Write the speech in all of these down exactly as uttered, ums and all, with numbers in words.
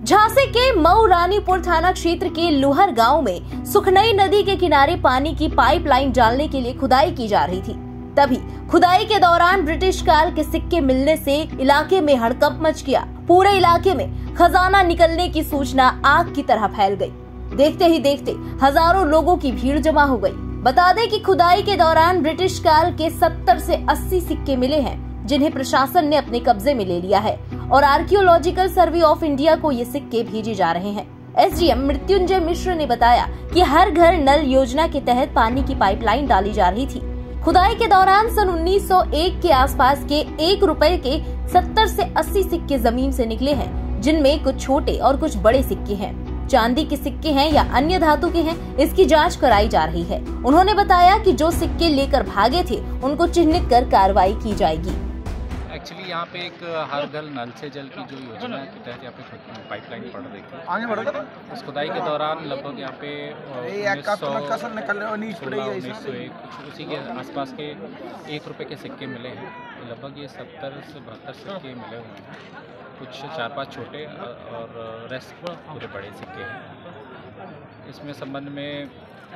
झांसी के मऊ रानीपुर थाना क्षेत्र के लुहर गांव में सुखनई नदी के किनारे पानी की पाइपलाइन डालने के लिए खुदाई की जा रही थी। तभी खुदाई के दौरान ब्रिटिश काल के सिक्के मिलने से इलाके में हड़कंप मच गया। पूरे इलाके में खजाना निकलने की सूचना आग की तरह फैल गई। देखते ही देखते हजारों लोगों की भीड़ जमा हो गई। बता दें कि खुदाई के दौरान ब्रिटिश काल के सत्तर से अस्सी सिक्के मिले हैं, जिन्हें प्रशासन ने अपने कब्जे में ले लिया है और आर्कियोलॉजिकल सर्वे ऑफ इंडिया को ये सिक्के भेजे जा रहे हैं। एसडीएम मृत्युंजय मिश्र ने बताया कि हर घर नल योजना के तहत पानी की पाइपलाइन डाली जा रही थी। खुदाई के दौरान सन उन्नीस सौ एक के आसपास के एक रुपए के सत्तर से अस्सी सिक्के जमीन से निकले हैं, जिनमें कुछ छोटे और कुछ बड़े सिक्के हैं। चांदी के सिक्के हैं या अन्य धातु के हैं, इसकी जांच कराई जा रही है। उन्होंने बताया कि जो सिक्के लेकर भागे थे उनको चिन्हित कर कार्रवाई की जाएगी। एक्चुअली यहाँ पे एक हर घर नल से जल की जो योजना के तहत यहाँ पे पाइपलाइन पड़ रही थी। आगे बढ़ो। उस खुदाई के दौरान लगभग यहाँ पे उन्नीस सौ एक कुछ उसी के आसपास के एक रुपए के सिक्के मिले हैं। लगभग ये सत्तर से बहत्तर सिक्के मिले हुए हैं। कुछ चार पांच छोटे और रेस्ट पूरे बड़े सिक्के हैं। इसमें संबंध में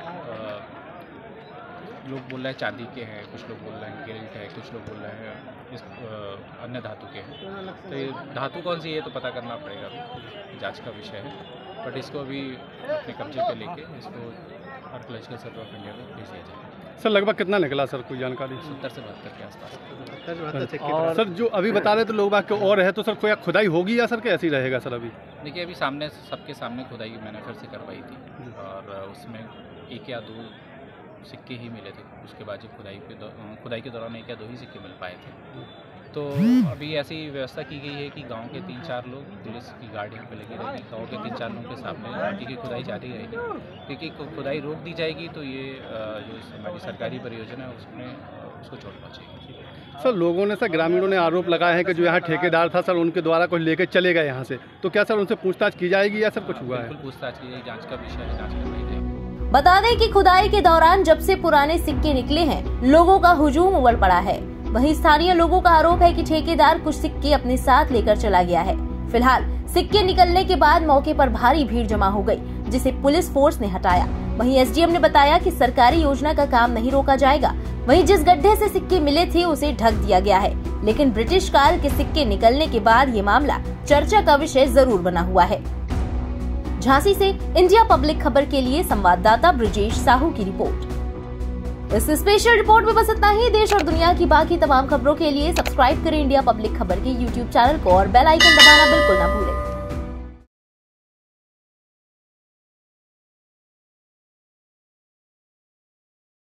लोग बोल रहे हैं चांदी के हैं, कुछ लोग बोल रहे हैं गिल्ट है, कुछ लोग बोल रहे हैं इस आ, अन्य धातु के हैं। तो ये धातु कौन सी है तो पता करना पड़ेगा, जांच का विषय है। बट इसको अभी अपने कब्जे पे लेके इसको आर्कियोलॉजिकल सर्वे ऑफ इंडिया को भेज दिया जाएगा। सर लगभग कितना निकला सर, कोई जानकारी? सत्तर से बहत्तर के आसपास। और सर जो अभी बता रहे थे लोग बाग के और है, तो सर कोई खुदाई होगी या सर कैसे ही रहेगा सर? अभी देखिए अभी सामने सबके सामने खुदाई मैंने फिर से करवाई थी और उसमें एक या दो सिक्के ही मिले थे। उसके बाद जब खुदाई के खुदाई के दौरान एक या दो ही सिक्के मिल पाए थे। तो अभी ऐसी व्यवस्था की गई है कि गांव के तीन चार लोग पुलिस की गाड़ी पे लगी रहेगी। गांव के तीन चार लोगों के सामने मिट्टी की खुदाई जारी रहेगी, क्योंकि खुदाई रोक दी जाएगी तो ये जो हमारी सरकारी परियोजना है उसमें उसको चोट पहुँचेगी। सर लोगों ने सर ग्रामीणों ने आरोप लगाया है कि जो यहाँ ठेकेदार था सर उनके द्वारा कुछ लेके चले गए यहाँ से, तो क्या सर उनसे पूछताछ की जाएगी या सर कुछ हुआ है? बिल्कुल पूछताछ की जाएगी, जाँच का विषय है, जाँच करवाई जाएगी। बता दें कि खुदाई के दौरान जब से पुराने सिक्के निकले हैं, लोगों का हुजूम उमड़ पड़ा है। वहीं स्थानीय लोगों का आरोप है कि ठेकेदार कुछ सिक्के अपने साथ लेकर चला गया है। फिलहाल सिक्के निकलने के बाद मौके पर भारी भीड़ जमा हो गई, जिसे पुलिस फोर्स ने हटाया। वहीं एसडीएम ने बताया कि सरकारी योजना का काम नहीं रोका जाएगा। वहीं जिस गड्ढे से सिक्के मिले थे उसे ढक दिया गया है, लेकिन ब्रिटिश काल के सिक्के निकलने के बाद ये मामला चर्चा का विषय जरूर बना हुआ है। झांसी से इंडिया पब्लिक खबर के लिए संवाददाता ब्रिजेश साहू की रिपोर्ट। इस स्पेशल रिपोर्ट में बस इतना ही। देश और दुनिया की बाकी तमाम खबरों के लिए सब्सक्राइब करें इंडिया पब्लिक खबर के यूट्यूब चैनल को और बेल आइकन दबाना बिल्कुल न भूलें।